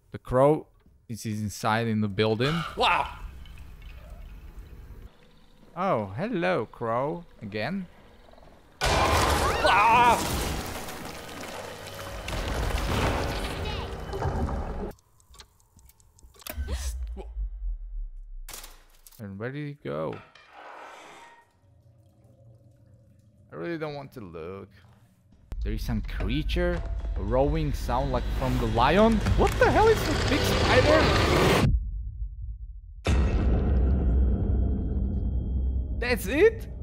The crow is inside in the building. Wow! Oh, hello, crow. Again. Ah! And where did he go? I really don't want to look. There is some creature. A roaring sound like from the lion. What the hell is this big spider? That's it?